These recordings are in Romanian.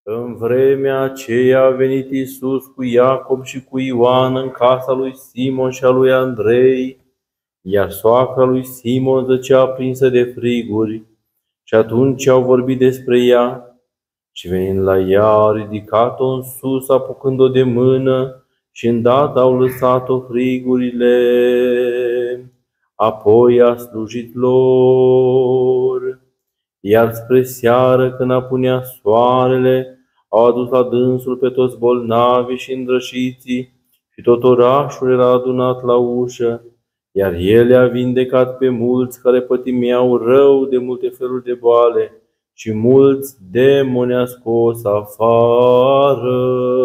În vremea aceea a venit Iisus cu Iacob și cu Ioan în casa lui Simon și a lui Andrei, iar soacra lui Simon zăcea aprinsă de friguri. Și atunci au vorbit despre ea și venind la ea, a ridicat-o în sus, apucând-o de mână și îndată au lăsat-o frigurile. Apoi a slujit lor. Iar spre seară, când apunea soarele, au adus la dânsul pe toți bolnavii și îndrășiții și tot orașul era adunat la ușă, iar el a vindecat pe mulți care pătimeau rău de multe feluri de boale și mulți demoni a scos afară.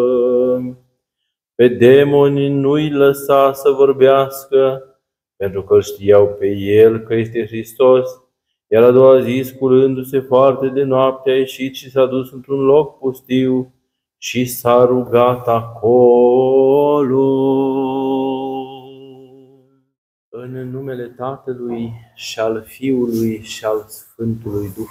Pe demoni nu-i lăsa să vorbească, pentru că știau pe el că este Hristos. Iar a doua zi, sculându-se foarte de noapte, a ieșit și s-a dus într-un loc pustiu și s-a rugat acolo. În numele Tatălui și al Fiului și al Sfântului Duh.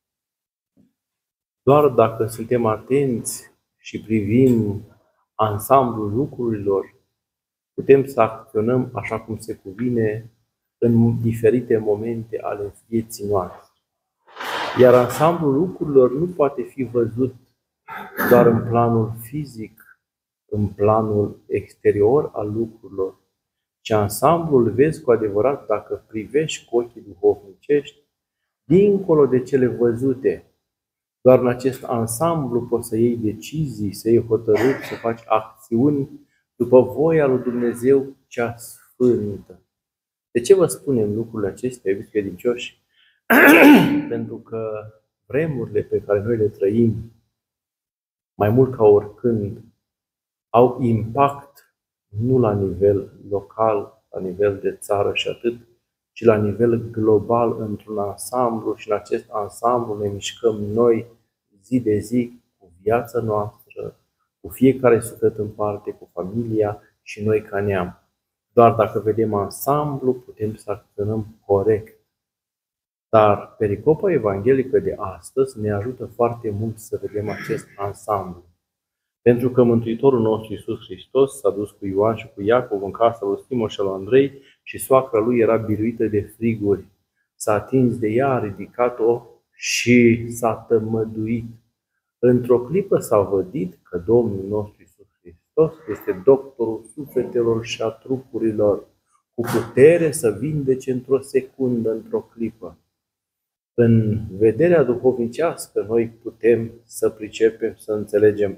Doar dacă suntem atenți și privim ansamblul lucrurilor, putem să acționăm așa cum se cuvine în diferite momente ale vieții noastre. Iar ansamblul lucrurilor nu poate fi văzut doar în planul fizic, în planul exterior al lucrurilor, ci ansamblul vezi cu adevărat dacă privești cu ochii duhovnicești, dincolo de cele văzute. Doar în acest ansamblu poți să iei decizii, să iei hotărâri, să faci acțiuni după voia lui Dumnezeu cea sfântă. De ce vă spunem lucrurile acestea, iubiți credincioși? Pentru că vremurile pe care noi le trăim, mai mult ca oricând, au impact nu la nivel local, la nivel de țară și atât, ci la nivel global, într-un ansamblu, și în acest ansamblu ne mișcăm noi zi de zi cu viața noastră, cu fiecare suflet în parte, cu familia și noi ca neam. Doar dacă vedem ansamblu, putem să acționăm corect. Dar pericopa evanghelică de astăzi ne ajută foarte mult să vedem acest ansamblu. Pentru că Mântuitorul nostru Iisus Hristos s-a dus cu Ioan și cu Iacov în casa lui Simon și lui Andrei și soacra lui era biruită de friguri. S-a atins de ea, a ridicat-o și s-a tămăduit. Într-o clipă s-a vădit că Domnul nostru Iisus Hristos este doctorul sufletelor și a trupurilor, cu putere să vindece într-o secundă, într-o clipă. În vederea duhovnicească noi putem să pricepem, să înțelegem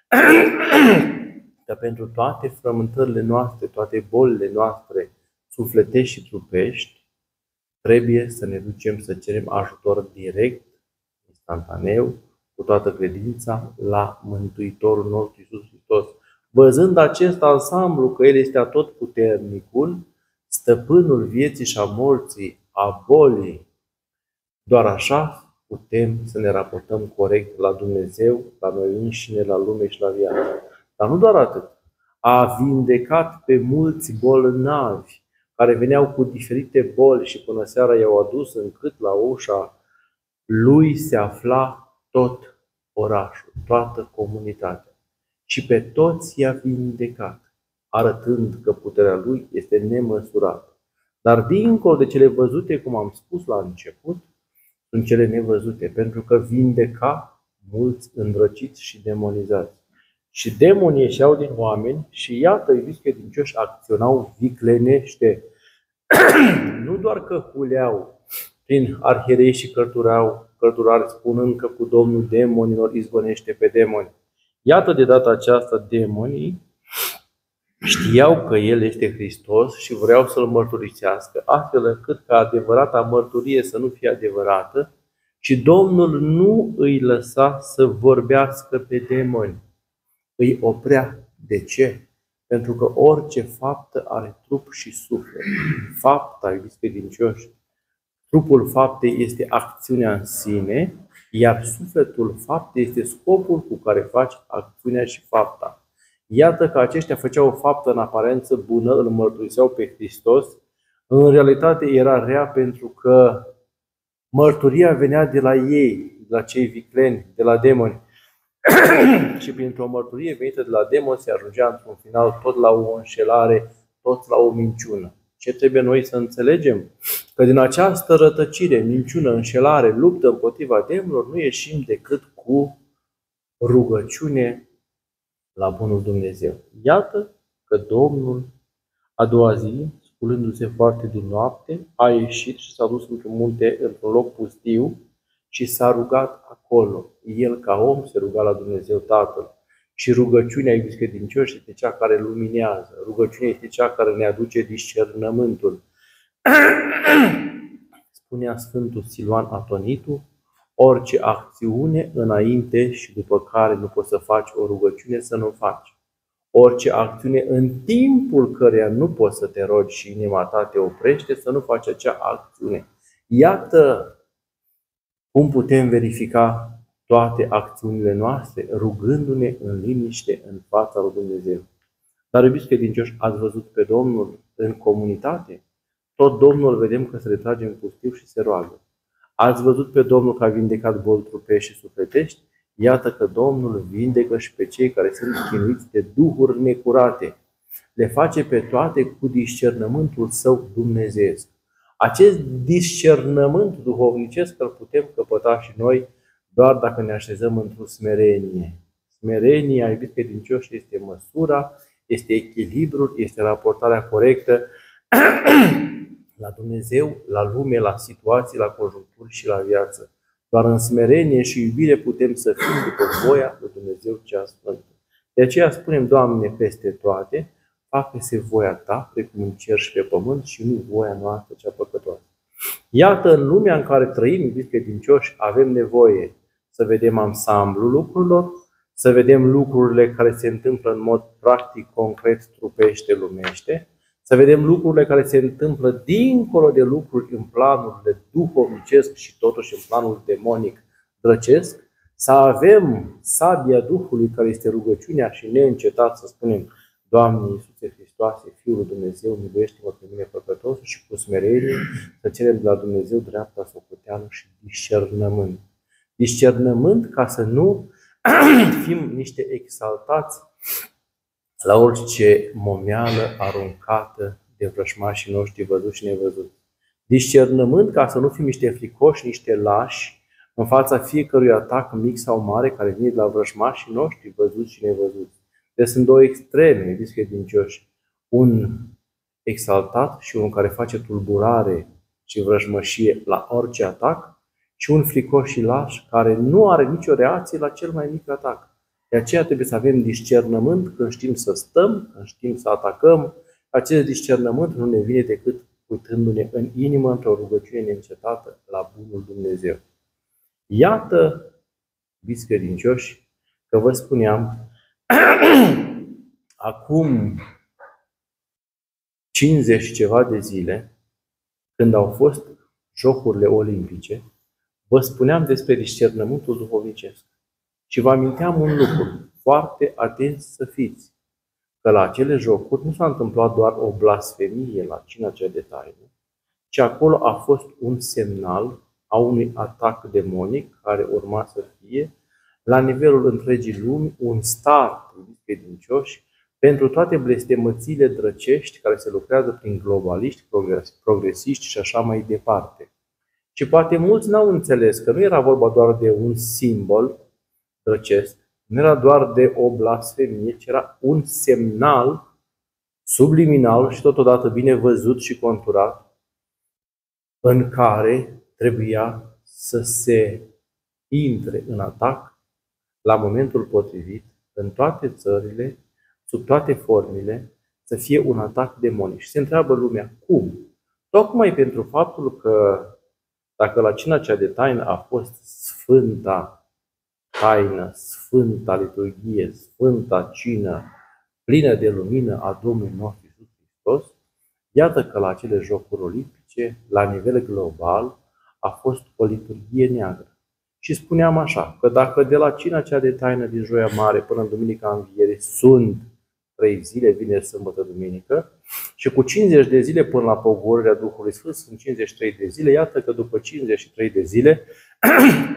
că pentru toate frământările noastre, toate bolile noastre, sufletești și trupești, trebuie să ne ducem să cerem ajutor direct, instantaneu, cu toată credința, la Mântuitorul nostru Iisus Hristos. Văzând acest ansamblu, că El este atotputernicul, stăpânul vieții și a morții, a bolii, doar așa putem să ne raportăm corect la Dumnezeu, la noi înșine, la lume și la viață. Dar nu doar atât. A vindecat pe mulți bolnavi care veneau cu diferite boli și până seara i-au adus încât la ușa lui se afla tot orașul, toată comunitatea. Și pe toți i-a vindecat, arătând că puterea lui este nemăsurată. Dar dincolo de cele văzute, cum am spus la început, sunt cele nevăzute, pentru că vindeca mulți îndrăciți și demonizați. Și demonii ieșeau din oameni și iată, iubiți credincioși, acționau viclenește. Nu doar că huleau prin arhierei și cărturari spunând că cu Domnul demonilor izgonește pe demoni. Iată, de data aceasta, demonii știau că El este Hristos și vreau să-L mărturisească, astfel încât ca adevărata mărturie să nu fie adevărată, și Domnul nu îi lăsa să vorbească pe demoni. Îi oprea. De ce? Pentru că orice faptă are trup și suflet. Fapta, iubiți credincioși, trupul faptei este acțiunea în sine, iar sufletul faptei este scopul cu care faci acțiunea și fapta. Iată că aceștia făceau o faptă în aparență bună, îl mărturiseau pe Hristos, în realitate era rea pentru că mărturia venea de la ei, de la cei vicleni, de la demoni. și printr-o mărturie venită de la demon se ajungea într-un final tot la o înșelare, tot la o minciună. Ce trebuie noi să înțelegem? Că din această rătăcire, minciună, înșelare, luptă împotriva demonilor, nu ieșim decât cu rugăciune la bunul Dumnezeu. Iată că Domnul, a doua zi, sculându-se foarte din noapte, a ieșit și s-a dus într-un munte, într-un loc pustiu și s-a rugat acolo. El, ca om, se ruga la Dumnezeu Tatăl. Și rugăciunea, iubiți credincioși, este cea care luminează. Rugăciunea este cea care ne aduce discernământul. Spunea Sfântul Siluan Atonitu, orice acțiune înainte și după care nu poți să faci o rugăciune, să nu faci. Orice acțiune în timpul căreia nu poți să te rogi și inima ta te oprește, să nu faci acea acțiune. Iată cum putem verifica toate acțiunile noastre, rugându-ne în liniște în fața lui Dumnezeu. Dar, iubiți credincioși, ați văzut pe Domnul în comunitate? Tot Domnul vedem că se retrage în pustiu și se roagă. Ați văzut pe Domnul că a vindecat boli trupești și sufletești? Iată că Domnul vindecă și pe cei care sunt chinuiți de duhuri necurate. Le face pe toate cu discernământul său dumnezeiesc. Acest discernământ duhovnicesc îl putem căpăta și noi doar dacă ne așezăm într-o smerenie. Smerenia, iubiți credincioși, este măsura, este echilibrul, este raportarea corectă la Dumnezeu, la lume, la situații, la conjuncturi și la viață. Doar în smerenie și iubire putem să fim după voia lui Dumnezeu cea sfântă. De aceea spunem, Doamne, peste toate, facă-se voia Ta, precum în cer și pe pământ, și nu voia noastră cea păcătoasă. Iată, în lumea în care trăim, iubiți credincioși, avem nevoie să vedem ansamblul lucrurilor, să vedem lucrurile care se întâmplă în mod practic, concret, trupește, lumește, să vedem lucrurile care se întâmplă dincolo de lucruri în planurile duhovnicesc și totuși în planul demonic drăcesc, să avem sabia Duhului care este rugăciunea și neîncetat să spunem, Doamne Iisuse Hristoase, Fiul lui Dumnezeu, miluiește-mă pe mine păcătos și cu smerenie să cerem de la Dumnezeu dreapta socoteală și discernământ. Discernământ ca să nu fim niște exaltați la orice momeală aruncată de vrășmașii noștri văzuți și nevăzuți. Discernământ ca să nu fim niște fricoși, niște lași în fața fiecărui atac mic sau mare care vine de la vrășmașii noștri văzuți și nevăzuți. Deci sunt două extreme, iubiți credincioși. Un exaltat și unul care face tulburare și vrăjmășie la orice atac și un fricoș și laș care nu are nicio reacție la cel mai mic atac. De aceea trebuie să avem discernământ când știm să stăm, când știm să atacăm. Acest discernământ nu ne vine decât uitându-ne în inimă într-o rugăciune neîncetată la bunul Dumnezeu. Iată, iubiți credincioși, că vă spuneam, acum 50 și ceva de zile, când au fost Jocurile Olimpice, vă spuneam despre discernământul duhovnicesc. Și vă aminteam un lucru, foarte atenți să fiți, că la acele jocuri nu s-a întâmplat doar o blasfemie la cina cea de taină, ci acolo a fost un semnal a unui atac demonic care urma să fie la nivelul întregii lumi un start, credincioși, pentru toate blestemățile drăcești care se lucrează prin globaliști, progresiști și așa mai departe. Și poate mulți n-au înțeles că nu era vorba doar de un simbol drăcesc, nu era doar de o blasfemie, ci era un semnal subliminal și totodată bine văzut și conturat în care trebuia să se intre în atac la momentul potrivit, în toate țările, sub toate formele, să fie un atac demonic. Și se întreabă lumea, cum? Tocmai pentru faptul că dacă la cina cea de taină a fost sfânta taină, sfânta liturghie, sfânta cină, plină de lumină a Domnului nostru Iisus Hristos, iată că la acele jocuri olimpice, la nivel global, a fost o liturghie neagră. Și spuneam așa, că dacă de la cina cea de taină din Joia Mare până în Duminica Înviere sunt 3 zile, vineri, sâmbătă, duminică, și cu 50 de zile până la pogorârea Duhului Sfânt sunt 53 de zile, iată că după 53 de zile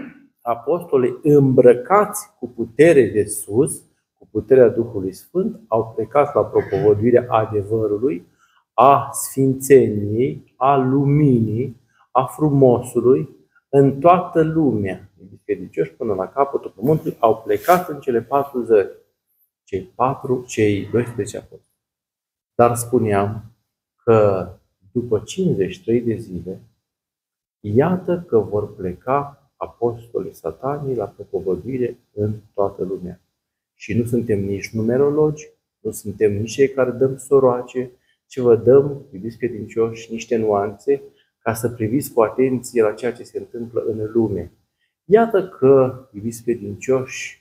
apostolii îmbrăcați cu putere de sus, cu puterea Duhului Sfânt, au plecat la propovăduirea adevărului, a sfințeniei, a luminii, a frumosului în toată lumea. Credincioși până la capătul pământului au plecat în cele 4 zări. Cei 12 apostoli. Dar spuneam că după 53 de zile, iată că vor pleca apostolii Satanii la propovăduire în toată lumea. Și nu suntem nici numerologi, nu suntem nici cei care dăm soroace, ci vă dăm, iubiți credincioși, niște nuanțe ca să priviți cu atenție la ceea ce se întâmplă în lume. Iată că, iubiți credincioși,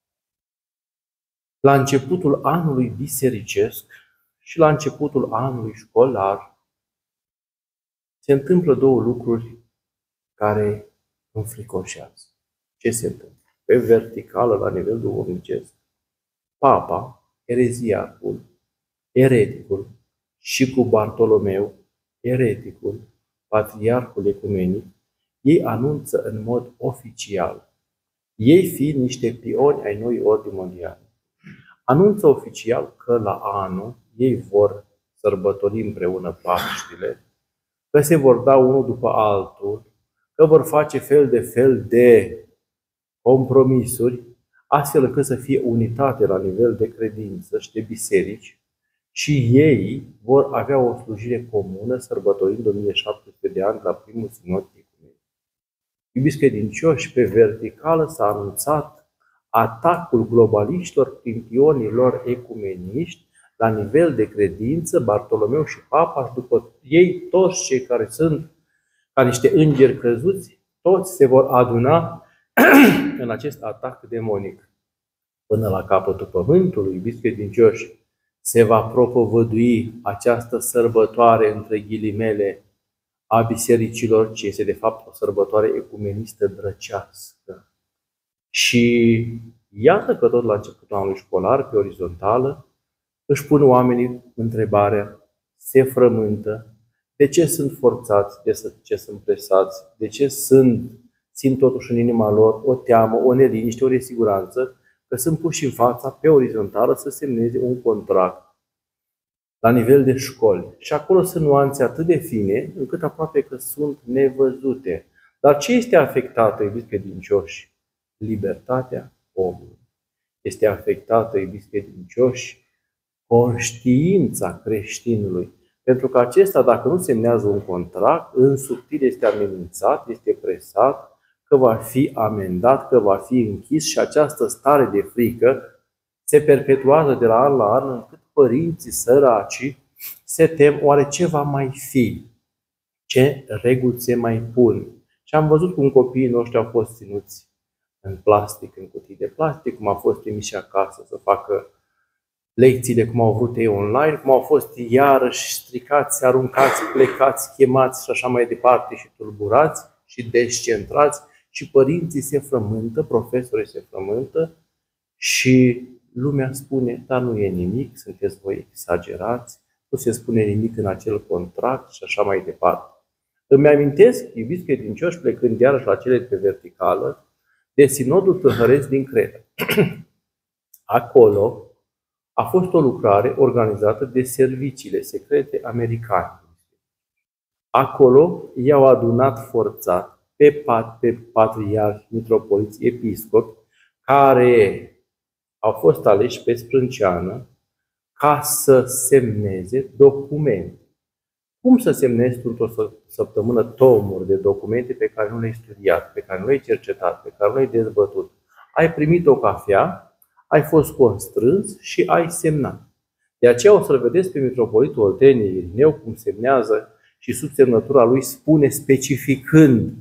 la începutul anului bisericesc și la începutul anului școlar se întâmplă 2 lucruri care înfricoșează. Ce se întâmplă? Pe verticală, la nivel duhovnicesc, Papa, ereziacul, ereticul și cu Bartolomeu, ereticul, patriarhul ecumenic, ei anunță în mod oficial, ei fiind niște pioni ai noii ordini mondiale, anunță oficial că la anul ei vor sărbători împreună Paștile, că se vor da unul după altul, că vor face fel de compromisuri, astfel încât să fie unitate la nivel de credință și de biserici și ei vor avea o slujire comună sărbătorind 1700 de ani la primul sinod ecumenic. Iubiți credincioși, pe verticală s-a anunțat atacul globaliștilor prin pionii lor ecumeniști la nivel de credință, Bartolomeu și Papa, și după ei toți cei care sunt ca niște îngeri căzuți, toți se vor aduna în acest atac demonic. Până la capătul pământului, iubiți credincioși, se va propovădui această sărbătoare, între ghilimele, a bisericilor, ce este de fapt o sărbătoare ecumenistă drăcească. Și iată că tot la începutul anului școlar, pe orizontală, își pun oamenii întrebarea, se frământă, de ce sunt forțați, de ce sunt presați, de ce simt totuși în inima lor o teamă, o neliniște, o nesiguranță, că sunt puși în fața, pe orizontală, să semneze un contract la nivel de școli. Și acolo sunt nuanțe atât de fine, încât aproape că sunt nevăzute. Dar ce este afectată, iubiți credincioși? Libertatea omului. Este afectată, iubiți credincioși, conștiința creștinului. Pentru că acesta, dacă nu semnează un contract, în subtil este amenințat, este presat, că va fi amendat, că va fi închis și această stare de frică se perpetuează de la an la an, încât părinții săraci se tem, oare ce va mai fi? Ce reguli se mai pun? Și am văzut cum copiii noștri au fost ținuți în plastic, în cutii de plastic, cum au fost trimiși acasă să facă lecțiile cum au vrut ei online, cum au fost iarăși stricați, aruncați, plecați, chemați și așa mai departe și tulburați și descentrați și părinții se frământă, profesorii se frământă și lumea spune, dar nu e nimic, sunteți voi exagerați, nu se spune nimic în acel contract și așa mai departe. Îmi amintesc, iubiți credincioși, plecând iarăși la cele pe verticală, de Sinodul Tâlhăresc din Creta. Acolo a fost o lucrare organizată de serviciile secrete americane. Acolo i-au adunat forțat pe patriarhi, mitropoliți, episcopi, care au fost aleși pe sprânceană ca să semneze documente. Cum să semnezi într-o săptămână tomuri de documente pe care nu le-ai studiat, pe care nu le-ai cercetat, pe care nu le-ai dezbătut? Ai primit o cafea, ai fost constrâns și ai semnat. De aceea o să-l vedeți pe mitropolitul Olteniei Irineu cum semnează și sub semnătura lui spune specificând: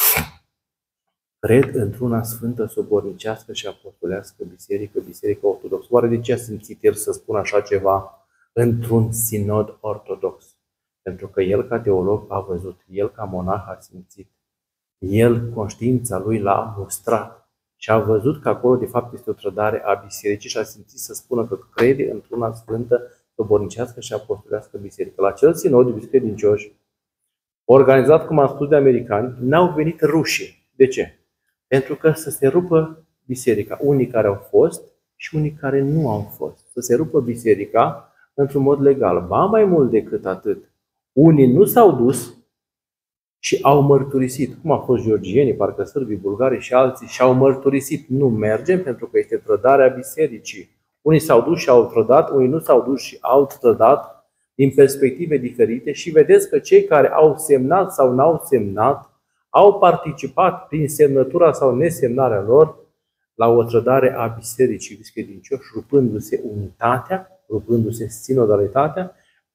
cred într-una sfântă, sobornicească și apostolească biserică, biserică ortodoxă. Oare de ce a simțit el să spună așa ceva într-un sinod ortodox? Pentru că el ca teolog a văzut, el ca monah a simțit, el conștiința lui l-a mustrat și a văzut că acolo de fapt este o trădare a bisericii și a simțit să spună că crede într-una sfântă, sobornicească și apostolească biserică. La acel sinod, iubiți credincioși, organizat, cum am spus, de americani, n-au venit rușii. De ce? Pentru că să se rupă biserica. Unii care au fost și unii care nu au fost. Să se rupă biserica într-un mod legal. Ba mai mult decât atât. Unii nu s-au dus și au mărturisit. Cum a fost georgienii, parcă sârbii, bulgarii și alții și au mărturisit. Nu mergem pentru că este trădarea bisericii. Unii s-au dus și au trădat, unii nu s-au dus și au trădat din perspective diferite și vedeți că cei care au semnat sau n-au semnat au participat prin semnătura sau nesemnarea lor la o trădare a bisericii credincioși, rupându-se unitatea, rupându-se sinodalitatea,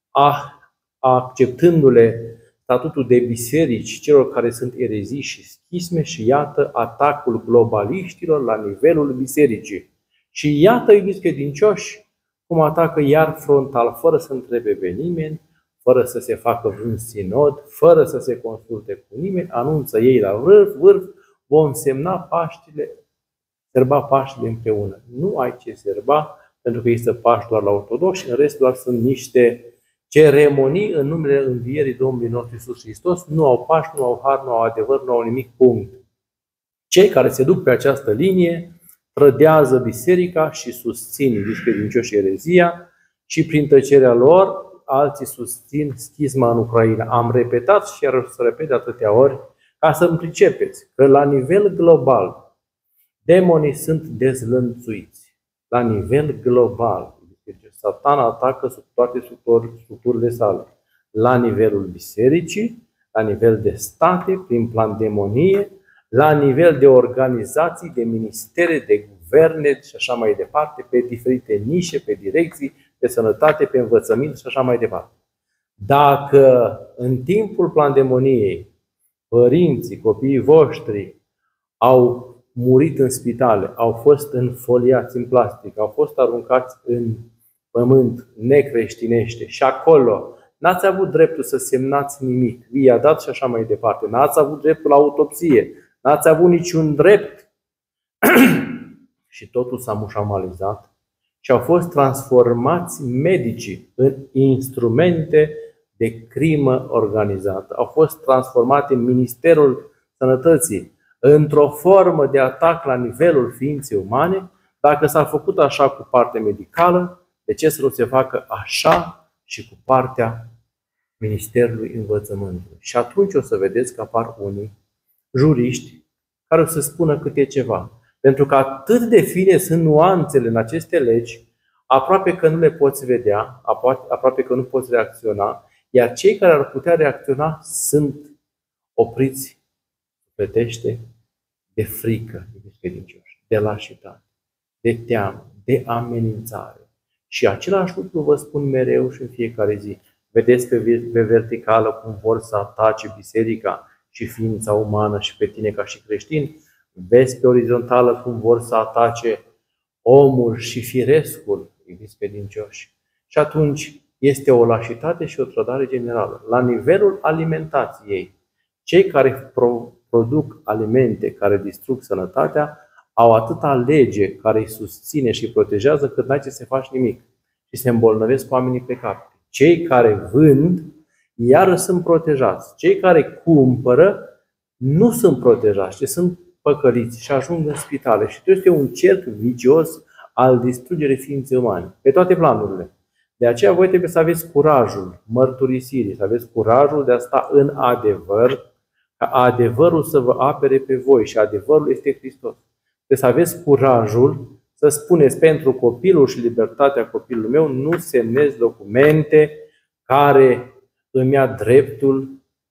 acceptându-le statutul de biserici celor care sunt erezii și schisme și iată atacul globaliștilor la nivelul bisericii. Și iată, iubiți credincioși, cum atacă iar frontal, fără să întrebe pe nimeni, fără să se facă vreun sinod, fără să se consulte cu nimeni, anunță ei la vârf, vom semna Paștile, serba Paștile împreună. Nu ai ce serba, pentru că este Paști doar la ortodoxi, în rest doar sunt niște ceremonii în numele învierii Domnului nostru Iisus Hristos. Nu au Paști, nu au har, nu au adevăr, nu au nimic, punct. Cei care se duc pe această linie trădează biserica și susțin credincioși erezia și prin tăcerea lor alții susțin schisma în Ucraina. Am repetat și iar o să repet de atâtea ori ca să-mi pricepeți că la nivel global demonii sunt dezlănțuiți. La nivel global Satan atacă sub toate structurile sale. La nivelul bisericii, la nivel de state, prin pandemonie, la nivel de organizații, de ministere, de guverne și așa mai departe, pe diferite nișe, pe direcții, pe sănătate, pe învățământ și așa mai departe. Dacă în timpul pandemoniei părinții, copiii voștri au murit în spitale, au fost înfoliați în plastic, au fost aruncați în pământ necreștinește și acolo n-ați avut dreptul să semnați nimic, i-a dat și așa mai departe, n-ați avut dreptul la autopsie, n-ați avut niciun drept și totul s-a mușamalizat și au fost transformați medicii în instrumente de crimă organizată. Au fost transformate în Ministerul Sănătății într-o formă de atac la nivelul ființei umane. Dacă s-a făcut așa cu partea medicală, de ce să nu se facă așa și cu partea Ministerului Învățământului? Și atunci o să vedeți că apar unii juriști care o să spună câte ceva. Pentru că atât de fine sunt nuanțele în aceste legi, aproape că nu le poți vedea, aproape că nu poți reacționa, iar cei care ar putea reacționa sunt opriți, plătește, de frică, de lașitate, de teamă, de amenințare. Și același lucru vă spun mereu și în fiecare zi. Vedeți pe verticală cum vor să atace biserica și ființa umană și pe tine ca și creștin. Vezi pe orizontală cum vor să atace omul și firescul, iubiți credincioși. Și atunci este o lașitate și o trădare generală. La nivelul alimentației, cei care produc alimente care distrug sănătatea au atâta lege care îi susține și îi protejează cât n-ai ce să faci nimic și se îmbolnăvesc oamenii pe cap. Cei care vând, iară sunt protejați. Cei care cumpără nu sunt protejați, ci sunt păcăliți și ajung în spitale. Și este un cerc vicios al distrugerii ființei umane, pe toate planurile. De aceea voi trebuie să aveți curajul mărturisirii, să aveți curajul de a sta în adevăr, ca adevărul să vă apere pe voi și adevărul este Hristos. Trebuie să aveți curajul să spuneți pentru copilul și libertatea copilului meu, nu semnez documente care îmi ia dreptul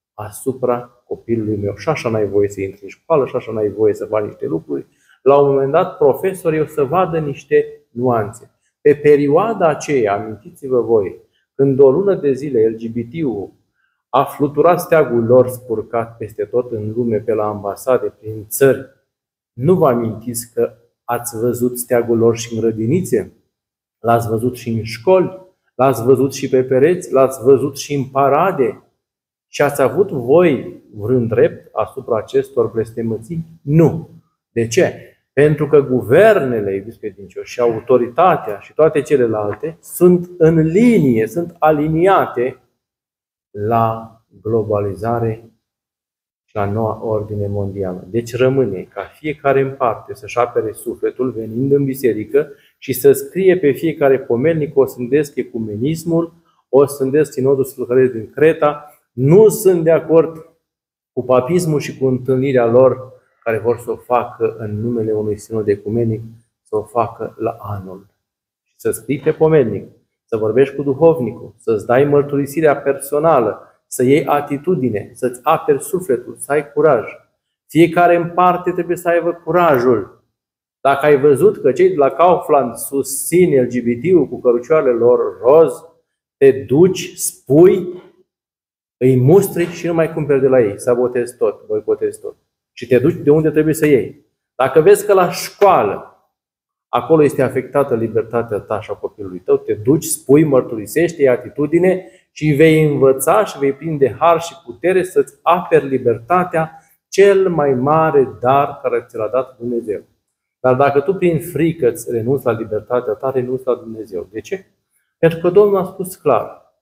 asupra copilului meu. Și așa n-ai voie să intri în școală, și așa n-ai voie să faci niște lucruri. La un moment dat, profesorii o să vadă niște nuanțe. Pe perioada aceea, amintiți-vă voi, când o lună de zile LGBT-ul a fluturat steagul lor spurcat peste tot în lume, pe la ambasade, prin țări, nu vă amintiți că ați văzut steagul lor și în grădinițe? L-ați văzut și în școli? L-ați văzut și pe pereți? L-ați văzut și în parade? Și ați avut voi vreun drept asupra acestor blestemății? Nu. De ce? Pentru că guvernele, iubiți credincioși, și autoritatea și toate celelalte sunt în linie, sunt aliniate la globalizare și la noua ordine mondială. Deci rămâne ca fiecare în parte să-și apere sufletul venind în biserică și să scrie pe fiecare pomelnic: o sândesc ecumenismul, o sândesc sinodul slujăresc din Creta, nu sunt de acord cu papismul și cu întâlnirea lor care vor să o facă în numele unui sinod ecumenic, să o facă la anul. Și să scrii pe pomelnic, să vorbești cu duhovnicul, să-ți dai mărturisirea personală, să iei atitudine, să-ți aperi sufletul, să ai curaj. Fiecare în parte trebuie să aibă curajul. Dacă ai văzut că cei de la Kaufland susțin LGBT-ul cu cărucioarele lor roz, te duci, spui, îi mustri și nu mai cumperi de la ei. Sabotezi tot, boicotezi tot. Și te duci de unde trebuie să iei. Dacă vezi că la școală acolo este afectată libertatea ta și a copilului tău, te duci, spui, mărturisești, iei atitudine și vei învăța și vei prinde har și putere să-ți aperi libertatea, cel mai mare dar care ți l-a dat Dumnezeu. Dar dacă tu prin frică îți renunți la libertatea ta, renunți la Dumnezeu. De ce? Pentru că Domnul a spus clar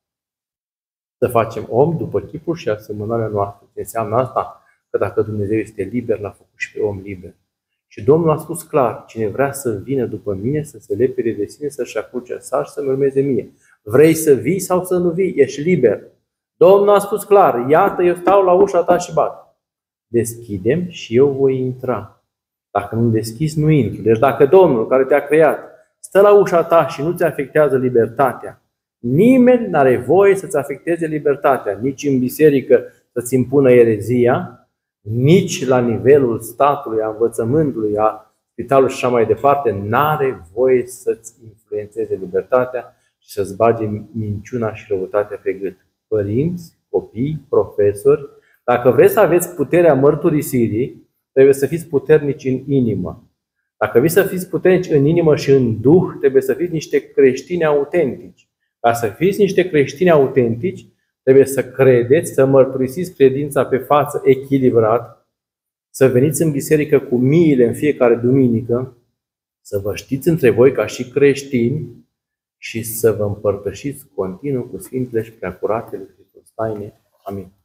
să facem om după chipul și asemănarea noastră. Ce înseamnă asta? Că dacă Dumnezeu este liber, l-a făcut și pe om liber. Și Domnul a spus clar: cine vrea să vină după mine, să se lepede de sine, să-și ia crucea sa și să-mi urmeze mie. Vrei să vii sau să nu vii? Ești liber. Domnul a spus clar: iată, eu stau la ușa ta și bat. Deschide-mi și eu voi intra. Dacă nu deschizi, nu intru. Deci dacă Domnul care te-a creat stă la ușa ta și nu ți afectează libertatea, nimeni n-are voie să-ți afecteze libertatea. Nici în biserică să-ți impună erezia, nici la nivelul statului, a învățământului, a spitalului și așa mai departe, n-are voie să-ți influențeze libertatea și să-ți bage minciuna și răutatea pe gât. Părinți, copii, profesori, dacă vreți să aveți puterea mărturisirii, trebuie să fiți puternici în inimă. Dacă vreți să fiți puternici în inimă și în duh, trebuie să fiți niște creștini autentici. Ca să fiți niște creștini autentici, trebuie să credeți, să mărturisiți credința pe față echilibrat, să veniți în biserică cu miile în fiecare duminică, să vă știți între voi ca și creștini și să vă împărtășiți continuu cu Sfintele și Preacuratele Hristos taine. Amin.